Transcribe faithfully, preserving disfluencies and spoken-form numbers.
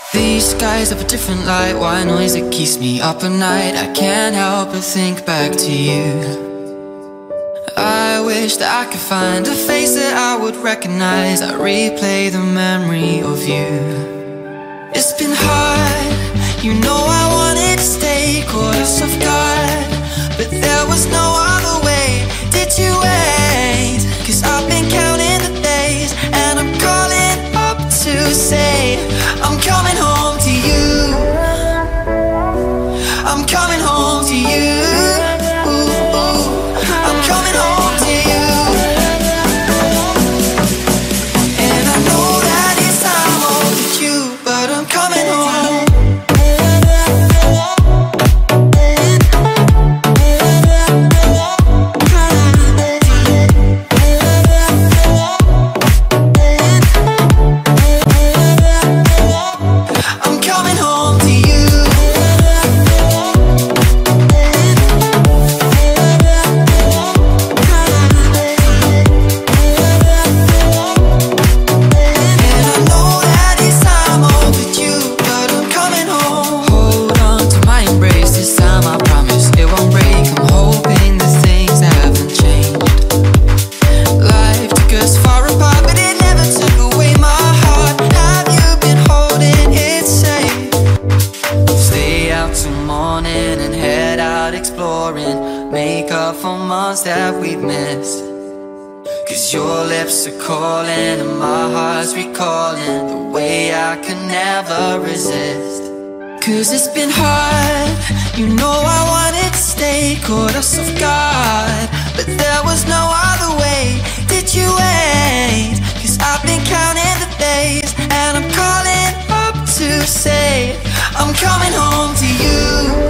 These skies have a different light, white noise that keeps me up at night. I can't help but think back to you. I wish that I could find a face that I would recognize. I replay the memory of you. It's been hard, you know I wanted to stay, caught us off guard, but there was no other way. Did you wait? Cause I've been counting the days, and I'm calling up to say I'm coming home to you. I'm coming home to you. Ooh, ooh. I'm coming home to you. And I know that it's time overdue, but I'm coming home. I'm coming home to you. And I know that it's time overdue, but I'm coming home. Hold on to my embrace, this time I promise it won't break. I'm hoping that things haven't changed. Life took us far apart, but it never took away my heart. Have you been holding it safe? Stay out till morning and head out exploring, make up for months that we've missed. Cause your lips are calling and my heart's recalling the way I could never resist. Cause it's been hard, you know I wanted to stay, caught us off guard, but there was no other way. Did you wait? Cause I've been counting the days, and I'm calling up to say I'm coming home to you.